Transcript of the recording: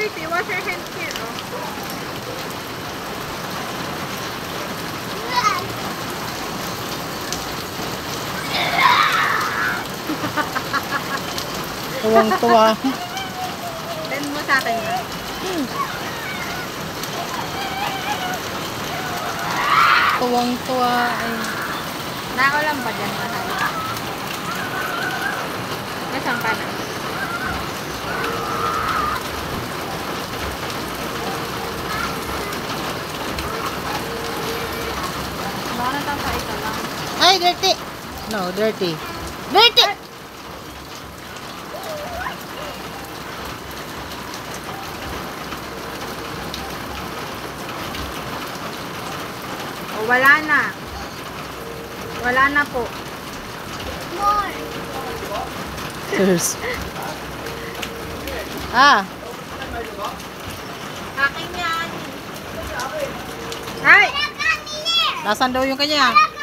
dirty. Wash your hands here. Oh. Tuwang-tuwa. Send mo sa akin na. Tuwang-tuwa. Nako lang ba dyan, mahal? Nasaan ka na? Baka natapay ka lang. Ay, dirty. No, dirty. Dirty! O, wala na. Wala na po. Cheers. Ah, Akin yan. Ay! nasan daw yung kanya?